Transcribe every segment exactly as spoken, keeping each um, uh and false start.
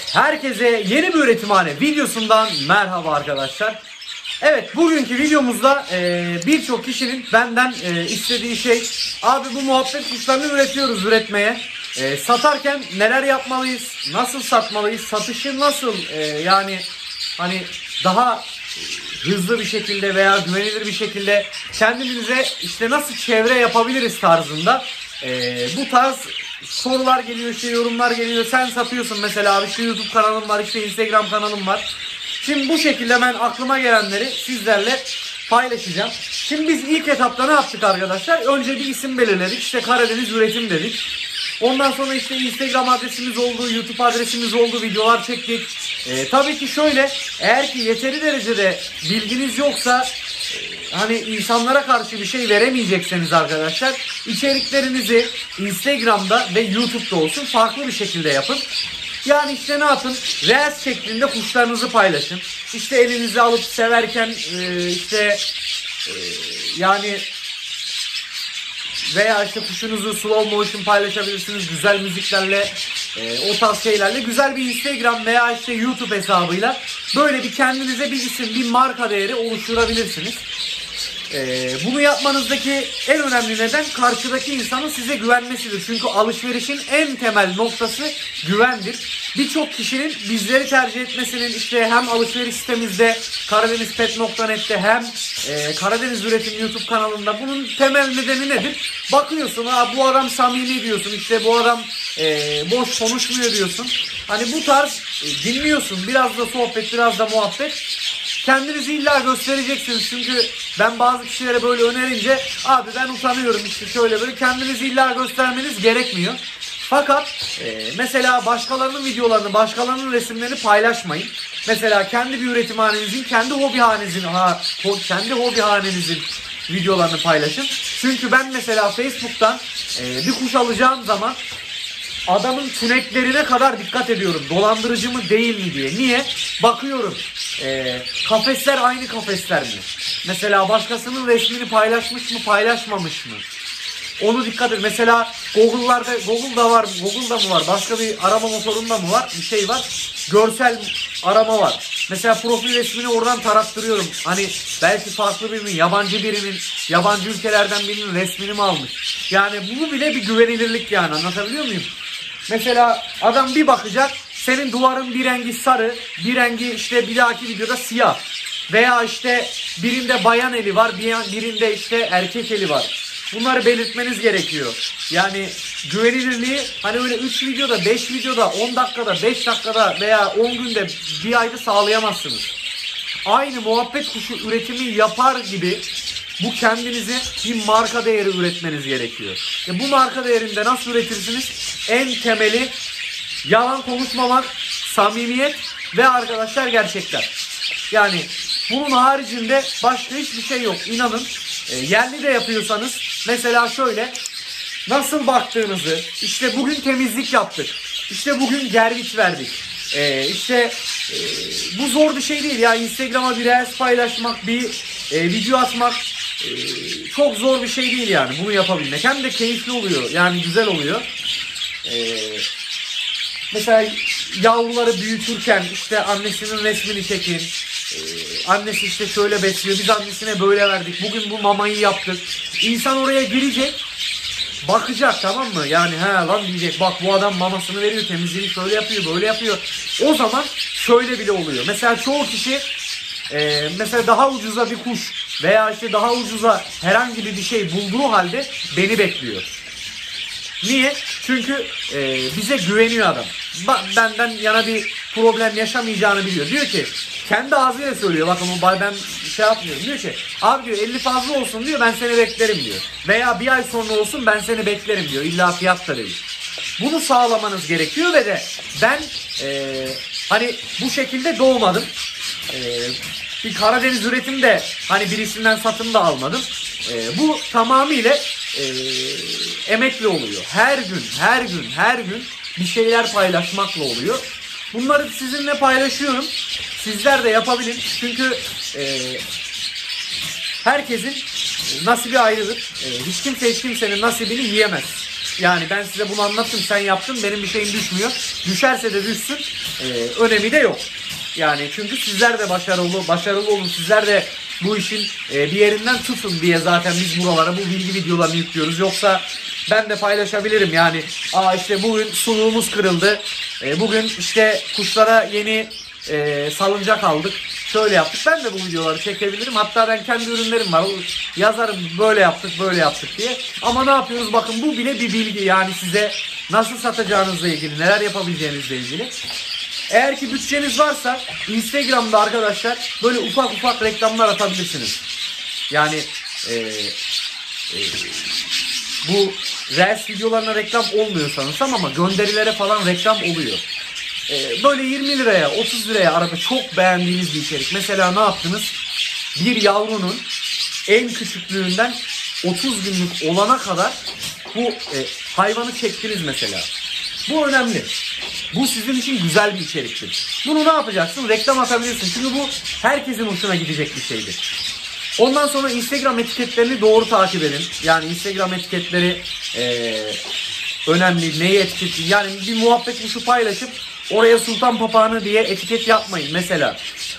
Herkese yeni bir üretimhane videosundan merhaba arkadaşlar. Evet, bugünkü videomuzda e, birçok kişinin benden e, istediği şey, abi bu muhabbet kuşlarını üretiyoruz üretmeye. E, satarken neler yapmalıyız, nasıl satmalıyız, satışı nasıl e, yani hani daha hızlı bir şekilde veya güvenilir bir şekilde kendimize işte nasıl çevre yapabiliriz tarzında e, bu tarz sorular geliyor, işte yorumlar geliyor. Sen satıyorsun mesela, abi işte YouTube kanalım var, işte Instagram kanalım var. Şimdi bu şekilde ben aklıma gelenleri sizlerle paylaşacağım. Şimdi biz ilk etapta ne yaptık arkadaşlar? Önce bir isim belirledik. İşte Karadeniz Üretim dedik. Ondan sonra işte Instagram adresimiz oldu, YouTube adresimiz oldu, videolar çektik. Ee, tabii ki şöyle, eğer ki yeteri derecede bilginiz yoksa, e, hani insanlara karşı bir şey veremeyecekseniz arkadaşlar, içeriklerinizi Instagram'da ve YouTube'da olsun farklı bir şekilde yapın. Yani işte ne yapın? Reels şeklinde kuşlarınızı paylaşın. İşte elinize alıp severken e, işte e, yani veya işte kuşunuzu slow motion paylaşabilirsiniz. Güzel müziklerle, e, o tarz şeylerle güzel bir Instagram veya işte YouTube hesabıyla böyle bir kendinize bir isim, bir marka değeri oluşturabilirsiniz. Ee, bunu yapmanızdaki en önemli neden karşıdaki insanın size güvenmesidir. Çünkü alışverişin en temel noktası güvendir. Birçok kişinin bizleri tercih etmesinin işte hem alışveriş sitemizde karadenizpet nokta net'te hem e, Karadeniz Üretim YouTube kanalında bunun temel nedeni nedir? Bakıyorsun, ha bu adam samimi diyorsun, işte bu adam e, boş konuşmuyor diyorsun. Hani bu tarz e, dinliyorsun, biraz da sohbet, biraz da muhabbet. Kendinizi illa göstereceksiniz, çünkü ben bazı kişilere böyle önerince, abi ben utanıyorum işte şöyle böyle, kendinizi illa göstermeniz gerekmiyor. Fakat e, mesela başkalarının videolarını, başkalarının resimlerini paylaşmayın. Mesela kendi bir üretimhanenizin, kendi hobihanenizin, ha, kendi hobihanenizin videolarını paylaşın. Çünkü ben mesela Facebook'tan e, bir kuş alacağım zaman adamın tüneklerine kadar dikkat ediyorum. Dolandırıcı mı değil mi diye. Niye? Bakıyorum. E, kafesler aynı kafesler mi? Mesela başkasının resmini paylaşmış mı, paylaşmamış mı? Onu dikkat et. Mesela Google'larda, Google'da var, Google'da mı var? Başka bir arama motorunda mı var? Bir şey var. Görsel arama var. Mesela profil resmini oradan tarattırıyorum. Hani belki farklı birinin, yabancı birinin, yabancı ülkelerden birinin resmini mi almış? Yani bu bile bir güvenilirlik yani. Anlatabiliyor muyum? Mesela adam bir bakacak, senin duvarın bir rengi sarı, bir rengi işte bir dahaki videoda siyah. Veya işte birinde bayan eli var, birinde işte erkek eli var. Bunları belirtmeniz gerekiyor. Yani güvenilirliği hani öyle üç videoda, beş videoda, on dakikada, beş dakikada veya on günde, bir ayda sağlayamazsınız. Aynı muhabbet kuşu üretimi yapar gibi bu kendinize bir marka değeri üretmeniz gerekiyor. E bu marka değerinde nasıl üretirsiniz? En temeli yalan konuşmamak, samimiyet ve arkadaşlar gerçekler. Yani bunun haricinde başka hiçbir şey yok. İnanın, e, yerli de yapıyorsanız mesela şöyle, nasıl baktığınızı, işte bugün temizlik yaptık, işte bugün gerviç verdik. E, işte e, bu zor bir şey değil ya. Instagram'a bir reels paylaşmak, bir e, video atmak e, çok zor bir şey değil yani bunu yapabilmek. Hem de keyifli oluyor yani, güzel oluyor. E, mesela yavruları büyütürken işte annesinin resmini çekin. Ee, annesi işte şöyle besliyor, biz annesine böyle verdik, bugün bu mamayı yaptık. İnsan oraya girecek, bakacak, tamam mı? Yani he lan diyecek, bak bu adam mamasını veriyor, temizliğini şöyle yapıyor, böyle yapıyor. O zaman şöyle bile oluyor. Mesela çoğu kişi e, mesela daha ucuza bir kuş veya işte daha ucuza herhangi bir şey bulduğu halde beni bekliyor. Niye? Çünkü e, bize güveniyor adam. Ba benden yana bir problem yaşamayacağını biliyor. Diyor ki, kendi ağzıyla söylüyor, bakın o ben şey yapmıyorum. Diyor ki, abi diyor elli fazla olsun diyor, ben seni beklerim diyor. Veya bir ay sonra olsun, ben seni beklerim diyor. İlla fiyat da değil. Bunu sağlamanız gerekiyor ve de ben e, hani bu şekilde doğmadım. E, bir Karadeniz Üretim de hani birisinden satın da almadım. E, bu tamamıyla e, emekle oluyor. Her gün, her gün, her gün bir şeyler paylaşmakla oluyor. Bunları sizinle paylaşıyorum. Sizler de yapabilin. Çünkü e, herkesin nasibi ayrıdır. E, hiç kimse hiç kimsenin nasibini yiyemez. Yani ben size bunu anlattım, sen yaptın, benim bir şeyim düşmüyor. Düşerse de düşsün, e, önemi de yok. Yani çünkü sizler de başarılı, başarılı olun, sizler de bu işin e, bir yerinden tutun diye zaten biz buralara bu bilgi videolarını yüklüyoruz. Yoksa ben de paylaşabilirim yani, aa işte bugün suluğumuz kırıldı, e, bugün işte kuşlara yeni e, salıncak aldık, şöyle yaptık. Ben de bu videoları çekebilirim. Hatta ben kendi ürünlerim var, yazarım böyle yaptık böyle yaptık diye. Ama ne yapıyoruz, bakın bu bile bir bilgi yani, size nasıl satacağınızla ilgili, neler yapabileceğinizle ilgili. Eğer ki bütçeniz varsa Instagram'da arkadaşlar böyle ufak ufak reklamlar atabilirsiniz. Yani e, e, bu Reels videolarına reklam olmuyor sanırsam ama gönderilere falan reklam oluyor. E, böyle yirmi liraya otuz liraya arada çok beğendiğiniz bir içerik. Mesela ne yaptınız? Bir yavrunun en küçüklüğünden otuz günlük olana kadar bu e, hayvanı çektiniz mesela. Bu önemli. Bu sizin için güzel bir içeriktir. Bunu ne yapacaksın? Reklam atabilirsin. Çünkü bu herkesin hoşuna gidecek bir şeydir. Ondan sonra Instagram etiketlerini doğru takip edin. Yani Instagram etiketleri ee, önemli. Neyi etiketli? Yani bir muhabbet kuşu paylaşıp oraya sultan papağanı diye etiket yapmayın. Mesela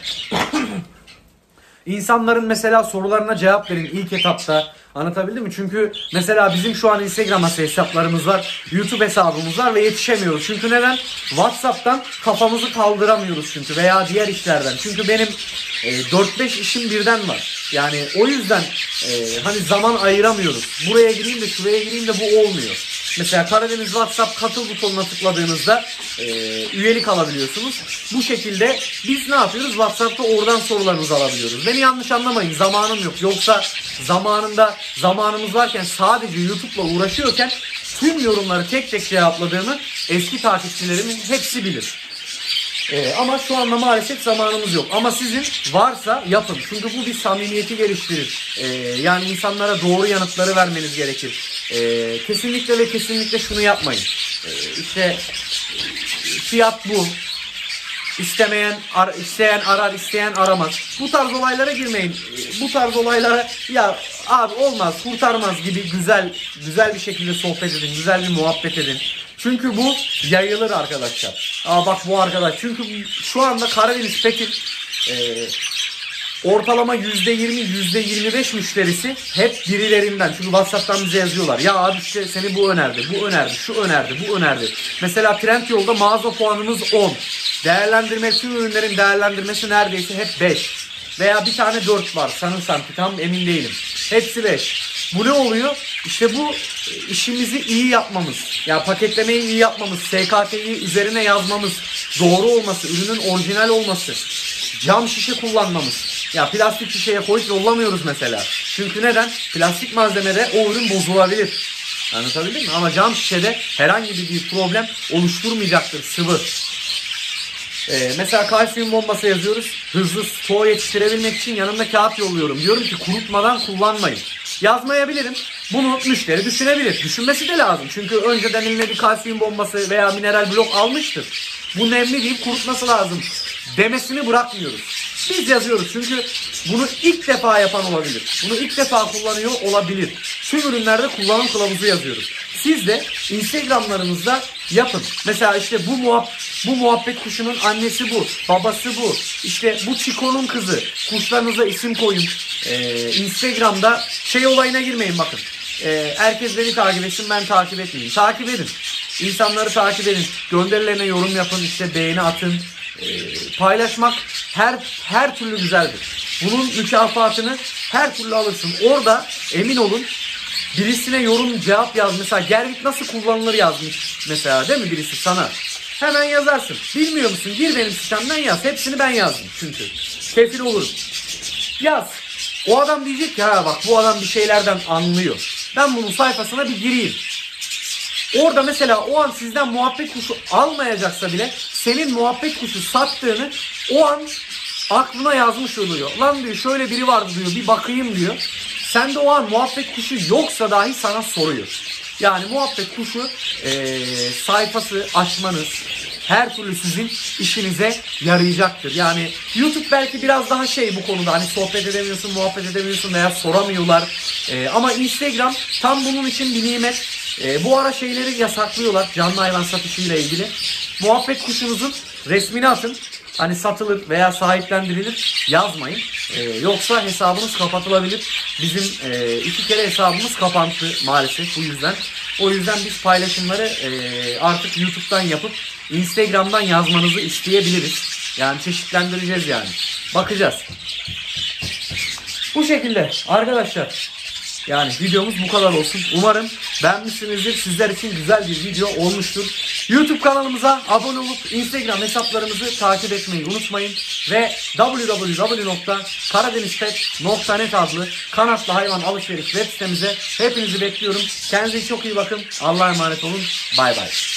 İnsanların mesela sorularına cevap verin ilk etapta. Anlatabildim mi? Çünkü mesela bizim şu an Instagram hesaplarımız var, YouTube hesabımız var ve yetişemiyoruz. Çünkü neden? WhatsApp'tan kafamızı kaldıramıyoruz çünkü, veya diğer işlerden. Çünkü benim e, dört beş işim birden var. Yani o yüzden e, hani zaman ayıramıyoruz. Buraya gireyim de şuraya gireyim de bu olmuyor. Mesela Karadeniz WhatsApp katıl butonuna tıkladığınızda e, üyelik alabiliyorsunuz. Bu şekilde biz ne yapıyoruz? WhatsApp'ta oradan sorularınızı alabiliyoruz. Beni yanlış anlamayın, zamanım yok. Yoksa zamanında zamanımız varken sadece YouTube'la uğraşıyorken tüm yorumları tek tek cevapladığımı eski takipçilerimin hepsi bilir. Ee, ama şu anda maalesef zamanımız yok. Ama sizin varsa yapın. Çünkü bu bir samimiyeti geliştirir. Ee, yani insanlara doğru yanıtları vermeniz gerekir. Ee, kesinlikle ve kesinlikle şunu yapmayın. Ee, işte fiyat bu. İstemeyen, ar isteyen arar, isteyen aramaz. Bu tarz olaylara girmeyin. Bu tarz olaylara ya abi olmaz, kurtarmaz gibi güzel güzel bir şekilde sohbet edin, güzel bir muhabbet edin. Çünkü bu yayılır arkadaşlar. Aa bak bu arkadaş. Çünkü şu anda Karadeniz Pet'in e, ortalama yüzde yirmi yüzde yirmi beş müşterisi hep birilerinden. Çünkü WhatsApp'tan bize yazıyorlar. Ya abi işte seni bu önerdi, bu önerdi, şu önerdi, bu önerdi. Mesela Trendyol'da mağaza puanımız on. Değerlendirme, tüm ürünlerin değerlendirmesi neredeyse hep beş. Veya bir tane dört var sanırsam ki, tam emin değilim. Hepsi beş. Bu ne oluyor? İşte bu işimizi iyi yapmamız. Ya paketlemeyi iyi yapmamız, S K T'yi üzerine yazmamız, doğru olması, ürünün orijinal olması, cam şişe kullanmamız. Ya plastik şişeye koyup yollamıyoruz mesela. Çünkü neden? Plastik malzemede o ürün bozulabilir. Anlatabildim mi? Ama cam şişede herhangi bir problem oluşturmayacaktır, sıvı. Ee, mesela kalsiyum bombası yazıyoruz. Hızlı stoğu yetiştirebilmek için yanımda kağıt yolluyorum. Diyorum ki kurutmadan kullanmayın. Yazmayabilirim. Bunu müşteri düşünebilir. Düşünmesi de lazım. Çünkü önceden eline bir kalsiyum bombası veya mineral blok almıştır. Bu nemli deyip kurutması lazım demesini bırakmıyoruz. Biz yazıyoruz çünkü bunu ilk defa yapan olabilir. Bunu ilk defa kullanıyor olabilir. Tüm ürünlerde kullanım kılavuzu yazıyoruz. Siz de Instagram'larınızda yapın. Mesela işte bu muhabbet, bu muhabbet kuşunun annesi bu, babası bu. İşte bu Çiko'nun kızı. Kuşlarınıza isim koyun. Ee, Instagram'da şey olayına girmeyin bakın. Ee, herkes beni takip etsin, ben takip etmeyeyim. Takip edin. İnsanları takip edin. Gönderilerine yorum yapın, işte beğeni atın. Ee, paylaşmak her her türlü güzeldir. Bunun mükafatını her türlü alırsın. Orada emin olun, birisine yorum cevap yaz. Mesela Gervik nasıl kullanılır yazmış mesela, değil mi birisi sana? Hemen yazarsın. Bilmiyor musun? Gir benim sistemden yaz. Hepsini ben yazdım çünkü. Kefil olurum. Yaz. O adam diyecek ki ha bak bu adam bir şeylerden anlıyor. Ben bunun sayfasına bir gireyim. Orada mesela o an sizden muhabbet kuşu almayacaksa bile senin muhabbet kuşu sattığını o an aklına yazmış oluyor. Lan diyor şöyle biri vardı diyor, bir bakayım diyor. Sen de o an muhabbet kuşu yoksa dahi sana soruyor. Yani muhabbet kuşu e, sayfası açmanız her türlü sizin işinize yarayacaktır. Yani YouTube belki biraz daha şey bu konuda, hani sohbet edemiyorsun, muhabbet edemiyorsun veya soramıyorlar. E, ama Instagram tam bunun için bir nimet. E, bu ara şeyleri yasaklıyorlar canlı hayvan satışıyla ilgili. Muhabbet kuşunuzun resmini atın. Hani satılır veya sahiplendirilir yazmayın. E, yoksa hesabınız kapatılabilir. Bizim e, iki kere hesabımız kapandı maalesef bu yüzden. O yüzden biz paylaşımları e, artık YouTube'dan yapıp Instagram'dan yazmanızı isteyebiliriz. Yani çeşitlendireceğiz yani. Bakacağız. Bu şekilde arkadaşlar. Yani videomuz bu kadar olsun. Umarım beğenmişsinizdir. Sizler için güzel bir video olmuştur. YouTube kanalımıza abone olup Instagram hesaplarımızı takip etmeyi unutmayın. Ve w w w nokta karadenizpet nokta net adlı kanatlı hayvan alışveriş web sitemize hepinizi bekliyorum. Kendinize çok iyi bakın. Allah'a emanet olun. Bay bay.